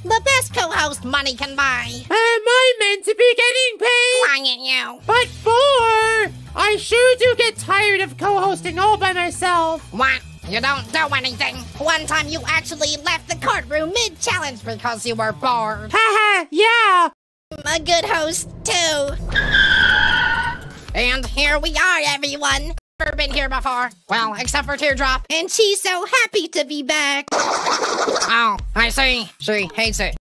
The best co-host money can buy. Am I meant to be getting paid? Quiet you. But I sure do get tired of co-hosting all by myself. What? You don't do anything. One time you actually left the courtroom mid-challenge because you were bored. Haha, yeah. A good host, too. And here we are, everyone. Never been here before. Well, except for Teardrop. And she's so happy to be back. Oh, I see. She hates it.